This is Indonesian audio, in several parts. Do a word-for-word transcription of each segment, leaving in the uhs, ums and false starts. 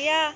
Iya.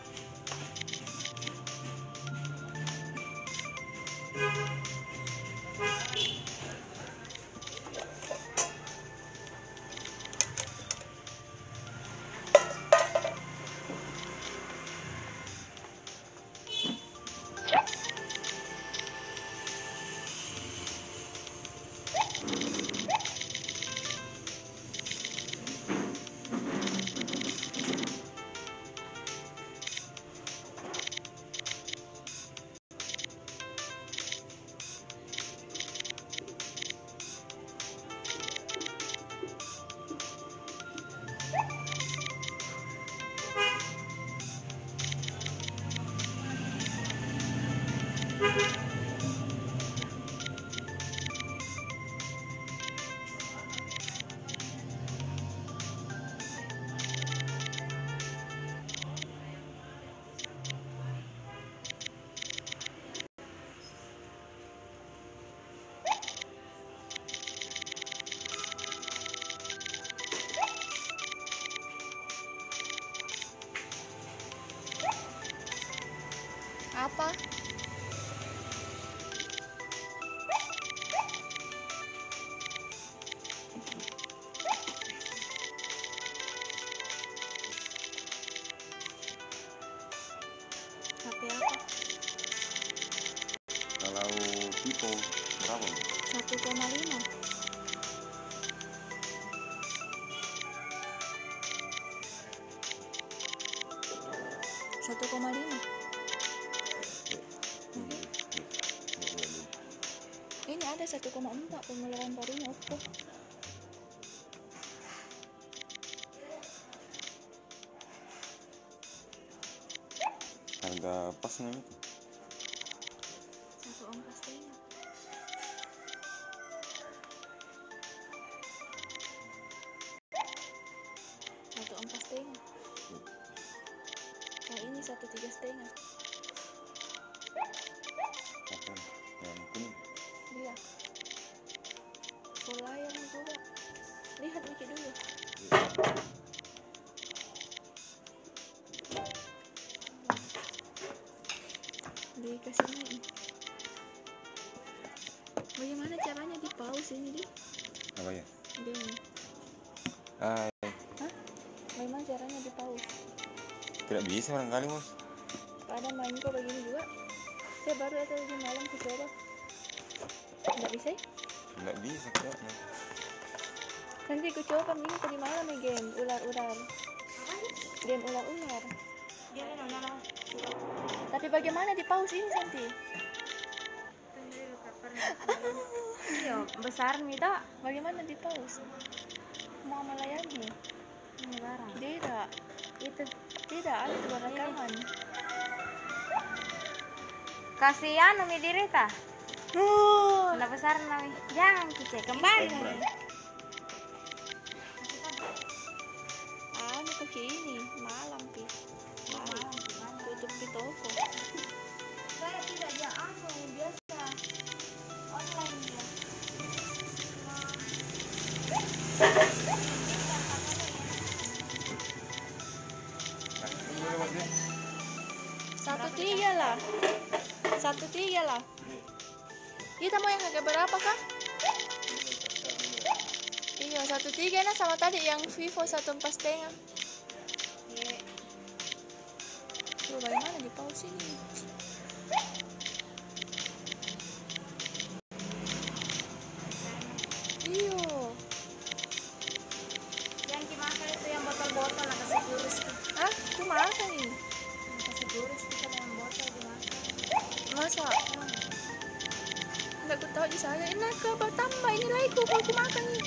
Apa? H P apa? Kalau Vivo berapa? satu koma lima. satu koma lima. Ini ada satu koma empat pemuluhan barunya Oppo. Harga pasnya itu Satu om pastinya. Satu om pastinya. Yang ini satu tiga setengah. apa? Yang kuning. Iya. Full layarnya juga. Lihat Miki dulu. Dikasih ini. Bagaimana caranya di pause ini di? Apa ya? Game. Ah, Hah? Bagaimana caranya di pause? tidak bisa barangkali bos. Ada main kok begini juga. Saya baru atau di malam aku coba. Nggak bisa ya? Tidak bisa kayaknya. Nanti aku coba minggu tadi malam ya game ular-ular. Game ular-ular. Tapi bagaimana di pause ini Santi? Iya, besar nih tak? Bagaimana di pause? Mau melayani? Ini barang. Tidak. Itu Tidak ada di rekaman. kasihan umi diri ta? Oh. Mana besar nami? Jangan kicik kembali. Ah, ini ke ini malam pi. Malam. Tutup di toko. Saya tidak dia anu biasa online dia. Satu tiga lah. Satu tiga lah. Kita mau yang harga berapa kah? Iya satu tiga nah sama tadi yang Vivo satu empat setengah. Iya. Tuh bagaimana di pause ini? Iyo. Yang dimakan itu yang botol-botol lah kasih gurus tuh. Ah, aku makan nih. Kasih gurus kita yang botol dimakan. Masa? Nggak aku tahu di saya. Ini ke tambah ini lagi aku aku makan nih.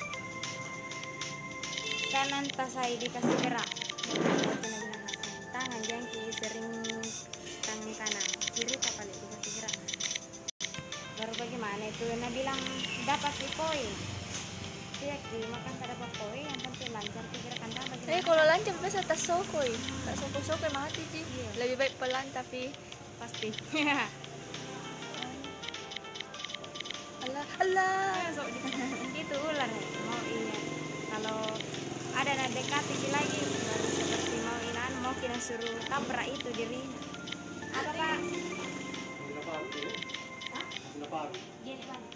Kanan tas saya dikasih gerak. Tangan jangki sering tangan kanan, kiri tak paling dikasih gerak. Baru bagaimana itu? Nah bilang dapat di poin. Dia makan tak dapat poin, yang penting lancar gerakan tangan. Eh kalau lancar biasa tas sokoi. Tak soko-sokoi mati sih. Iya. Lebih baik pelan tapi pasti. Allah Allah. Itu ular mau iya. Kalau ada nak dekati lagi baru seperti mau inan mau kita suruh tabrak itu diri. Apa Pak? Hah? Dia di mana?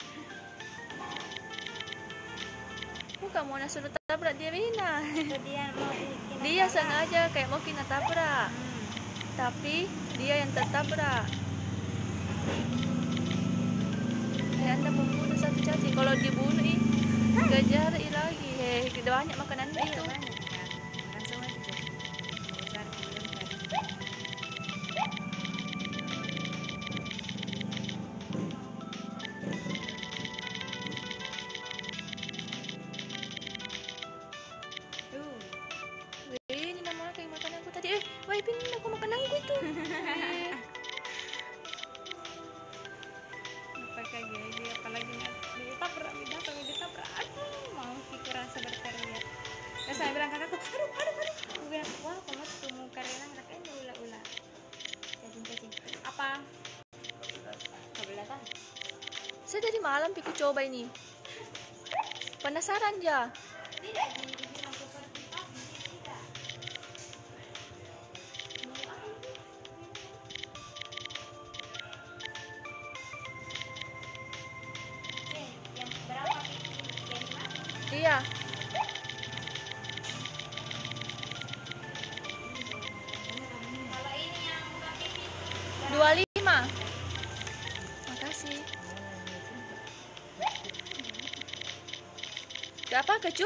Bukan mau suruh tabrak dia Rina. Itu dia mau bikin Dia apa? sengaja kayak mau kena tabrak, Hmm. tapi dia yang tertabrak. Ya anda membunuh satu cacing. Kalau dibunuh ih, kejar ih lagi. Hei, banyak makanan Iya, itu. banyak kan. Makan semua itu. Besar, besar. Tuh. Wih, ini namanya kayak makananku tadi. Eh, wah, ini aku makananku itu. Eh, Apa kayak gini, apalagi nggak ditabrak, didatang, ditabrak. Aduh, mau Kiki rasa berteriak. Terus saya bilang kakakku, aduh, aduh, aduh. Aku bilang, wah, kamu tuh mau karena kakaknya ulah-ulah. Cacing-cacing. Apa? Kabelatan. saya dari malam pikir coba ini. Penasaran ya? Tidak dibilang seperti tadi, tidak. Mau apa itu? Eh, yang berapa Kiki? Yang lima? Iya. Kalau ini yang bukan pipi. dua puluh lima. Makasih. Gak apa kecu?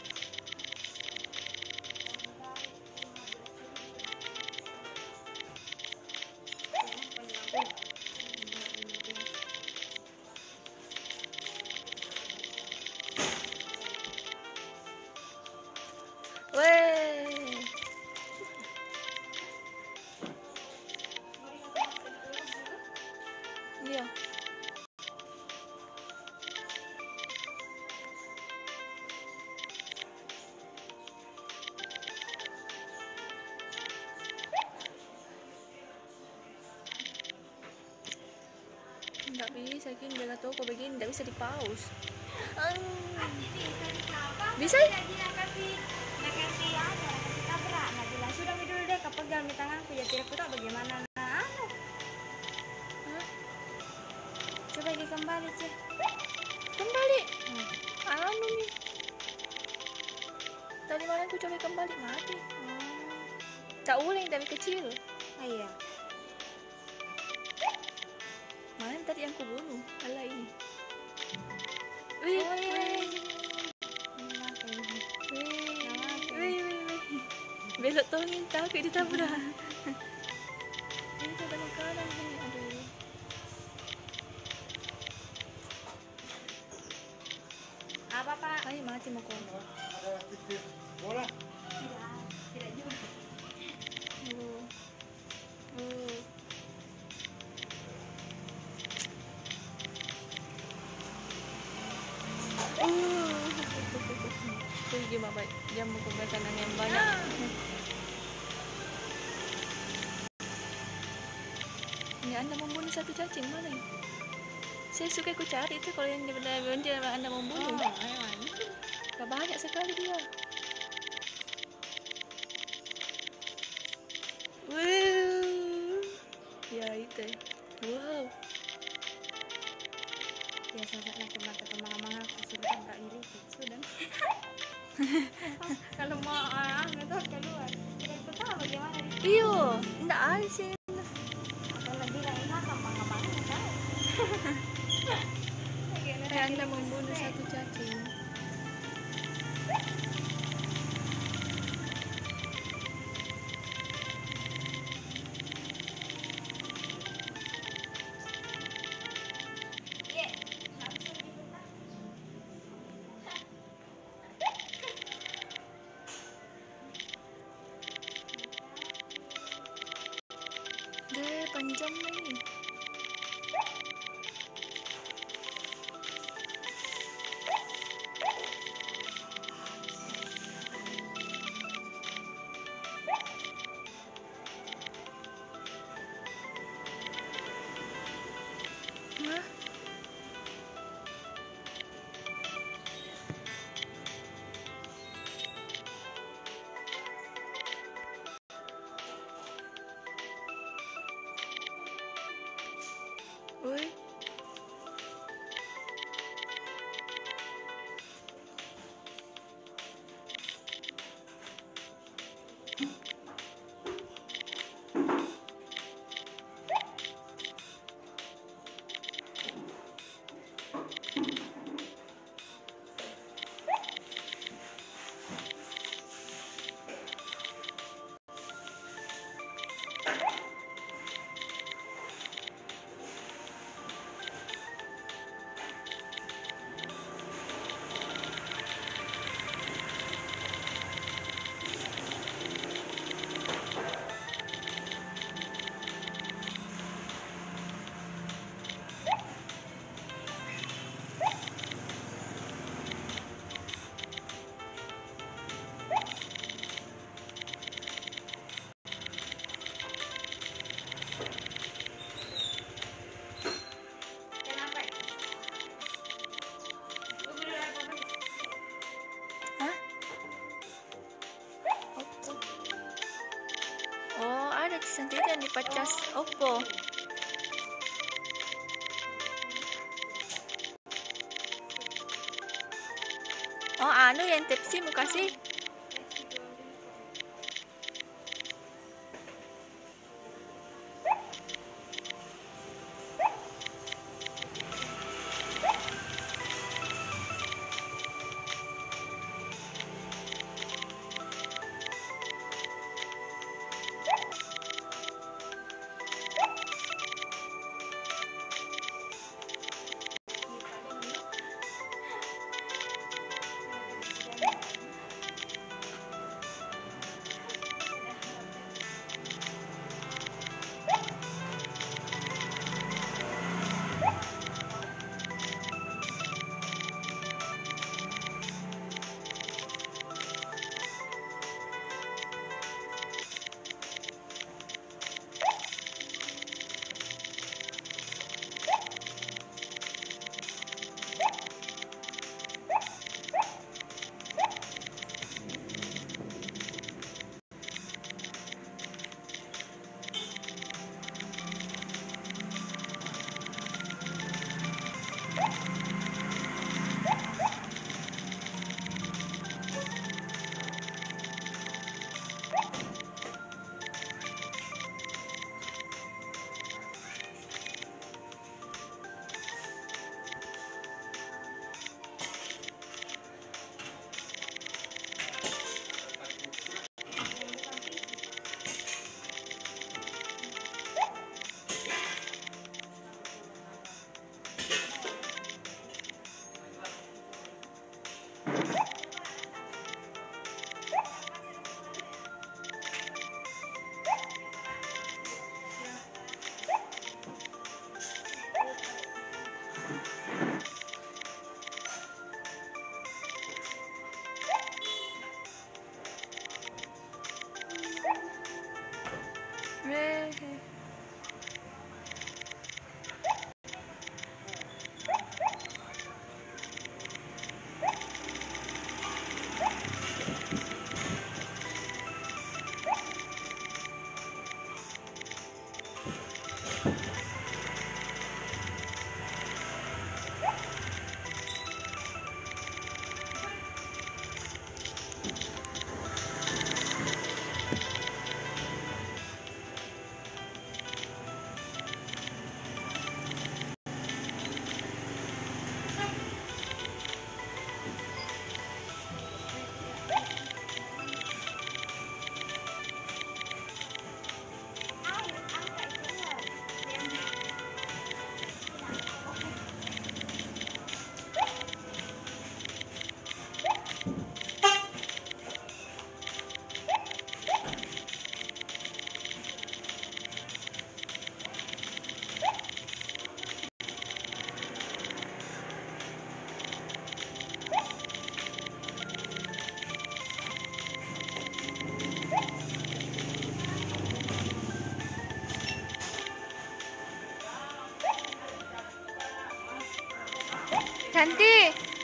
Weh. Iya. Nggak bisa gini jaga toko begini, nggak bisa di pause. Bisa? Tidak dia kasih, nak kasih apa? Kasih tabrak. Nak bilang sudah mi dulu deh, kau pegang di tanganku ya tidak tahu bagaimana. Nah, anu. Hah? Coba lagi kembali cek. Kembali. Hmm. Anu nih. Tadi malam aku coba kembali mati. Tak ulang tapi kecil. Ah, iya. Mana tadi yang kubunuh? Alah ini. Wih, Oh, iya. wih, Kenapa ini? wih, wih, wih, wih. Belok tongin tapi ditabrak. Ini ada makanan nih, aduh. Apa Pak? Ay, mati mau kau. Bola. Tidak, tidak juga. Uh, uh. Uh. Tuh gimana baik? Jamu makanan yang banyak. Ini anda membunuh satu cacing mana ini? Saya suka ku cari itu kalau yang benar-benar anda membunuh. Oh, memang. Gak banyak sekali dia. Wow. Ya itu. Wow. Biasa saat nak kembali ke mama aku suruh tabrak diri sudah. Kalau mau ah itu keluar. Tidak tahu bagaimana. Iyo, ndak ada sih. Kalau bilang ini sama apa nggak tahu. Kayak anda membunuh satu cacing. Deh, panjang nih. pacas Oppo. Oh, ano yan? Tipsy mo kasi. Eh. Santi.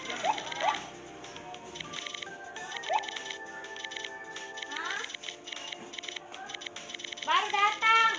Baru datang.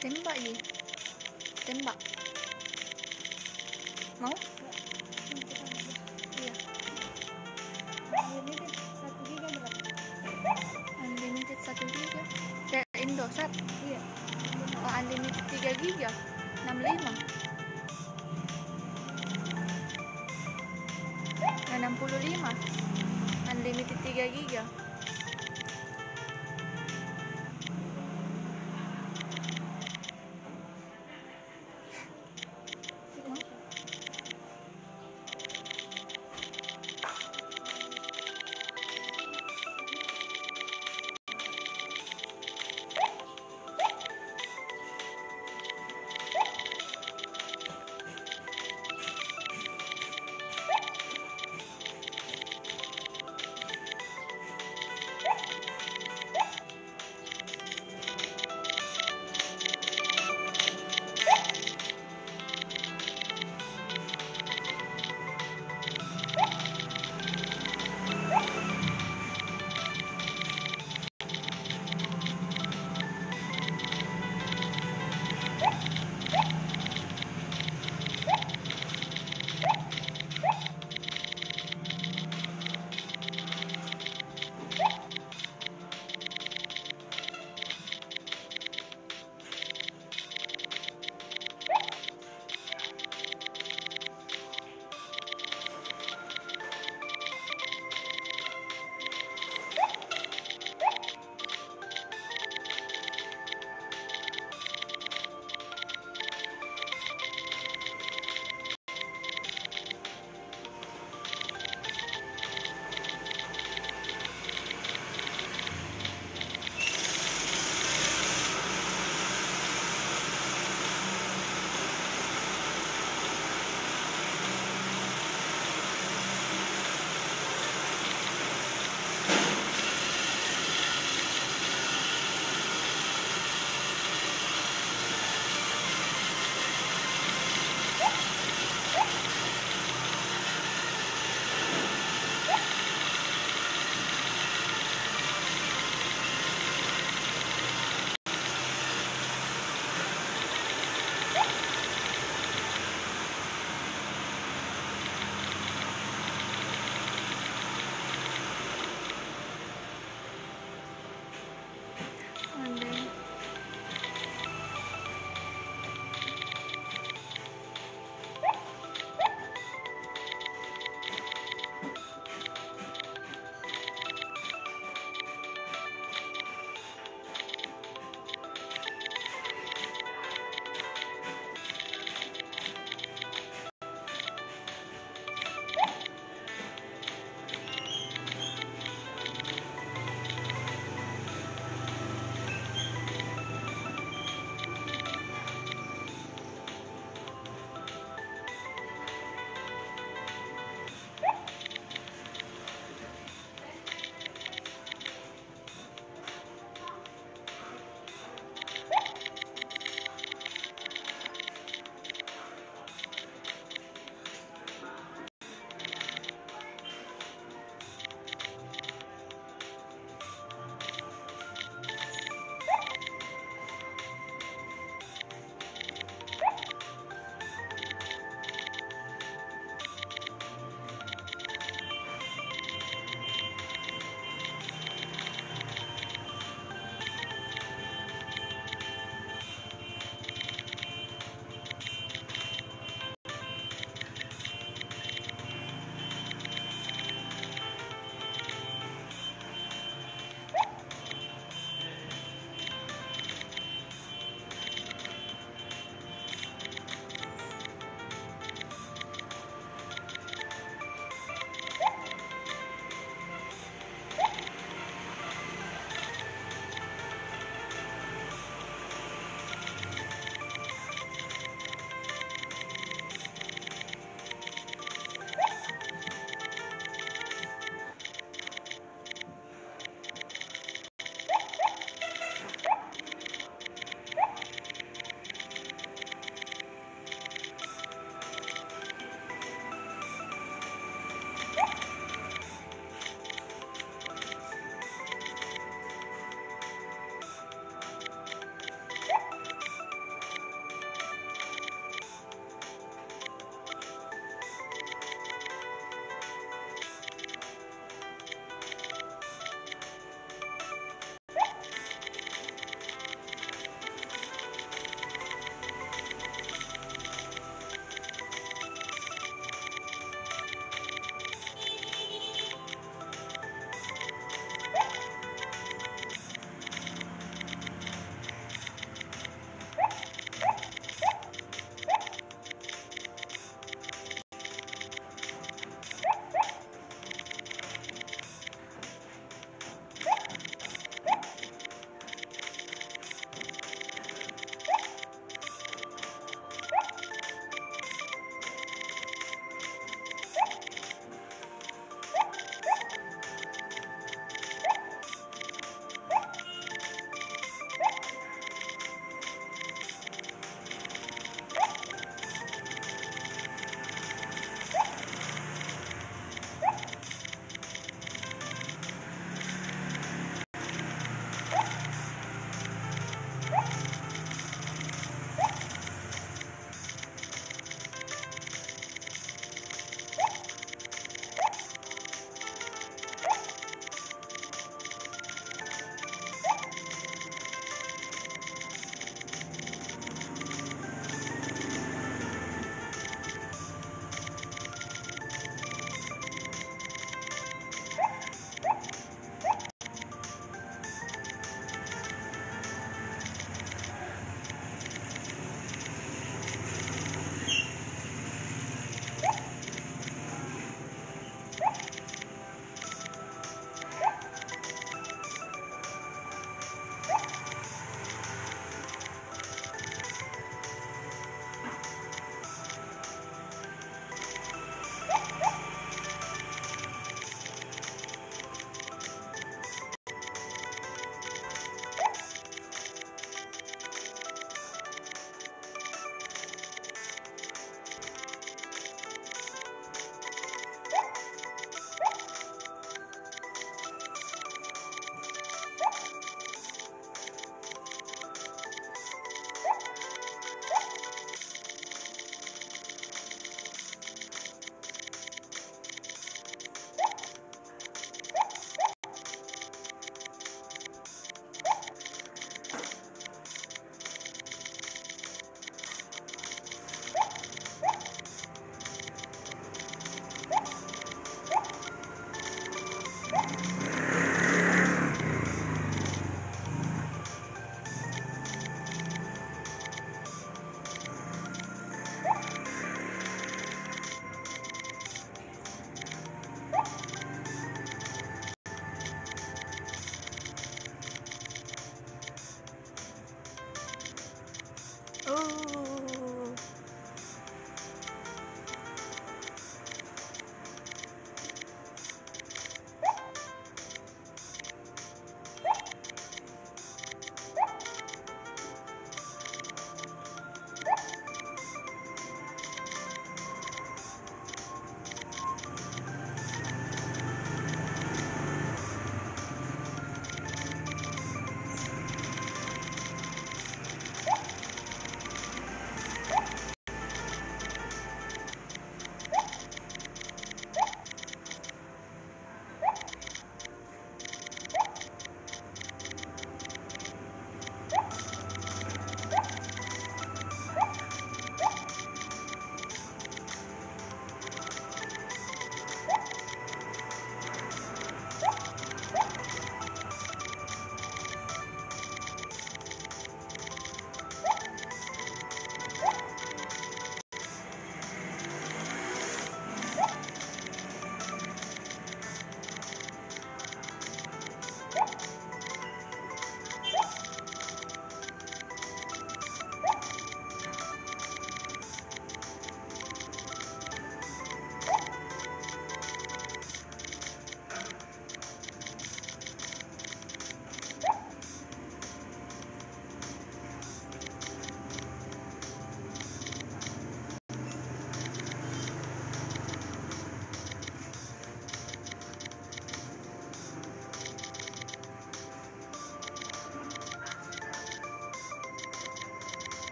Tembak Ji. Tembak. Mau? Iya. Unlimited satu giga berapa? Unlimited satu giga. Kayak Indosat. Iya. Oh, unlimited tiga giga. enam puluh lima. enam puluh lima. Unlimited tiga giga.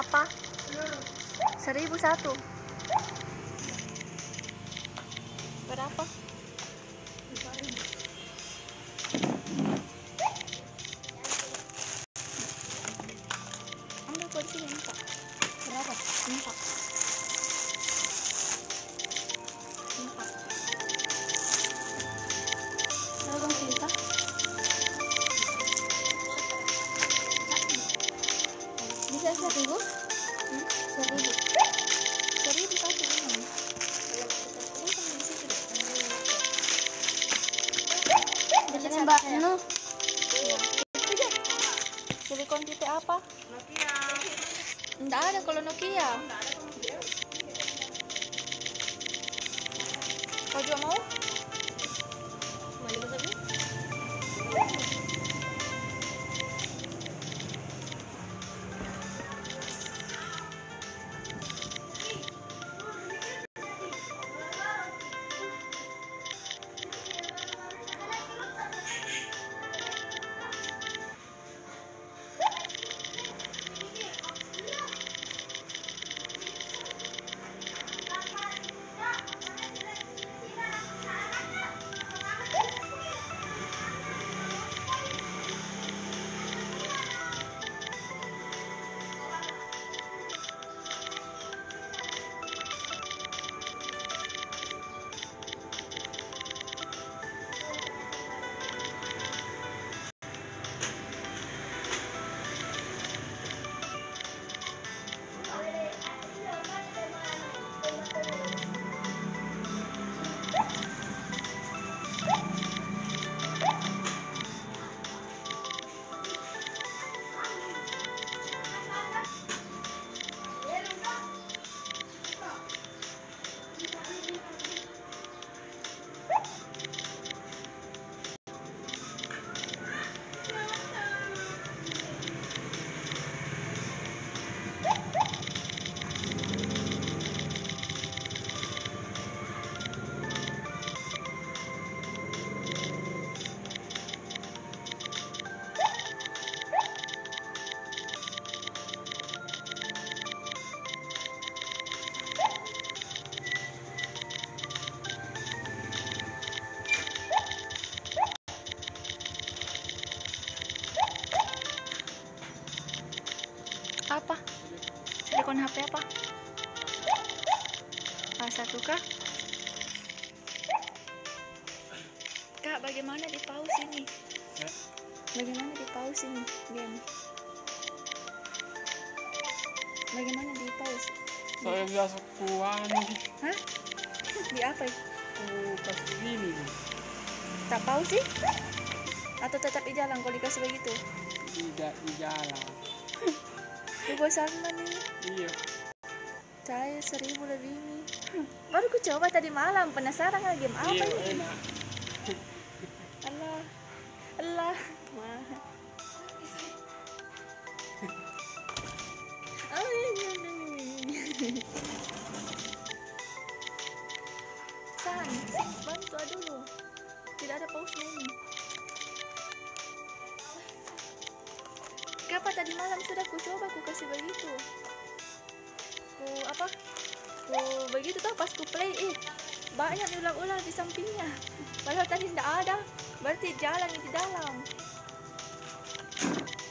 Berapa? Seribu satu. Berapa? Ambil kau di sini empat. Berapa? Empat. Empat. Kalau dong cerita. Bisa seribu? Hmm? Seribu. Seribu satu ini. Jadi Mbak Nuh. Ya. Silikon tipe apa? Nokia. Nggak ada kalau Nokia. Kau juga mau? Mau tapi? Apa? Silikon H P apa? A satu kah? Kak, bagaimana di pause ini? Bagaimana di pause ini game? Bagaimana di pause? Saya biasa kuan. Hah? Di apa? Ku kasih gini. Tak pause sih? Atau tetap di jalan kalau dikasih begitu? Tidak di jalan. Gue bosan nih. Iya. Saya seribu lebih nih. Baru ku coba tadi malam, penasaran nggak game apa Iya, ini? enak. Allah, Allah, mah. Oh, iya, iya, iya. San, bantu dulu. Tidak ada pause ini. Kenapa tadi malam sudah ku coba, ku kasih begitu. Ku apa? Ku begitu tuh pas ku play, eh banyak ular-ular di sampingnya. Padahal tadi tidak ada. Berarti jalan di dalam.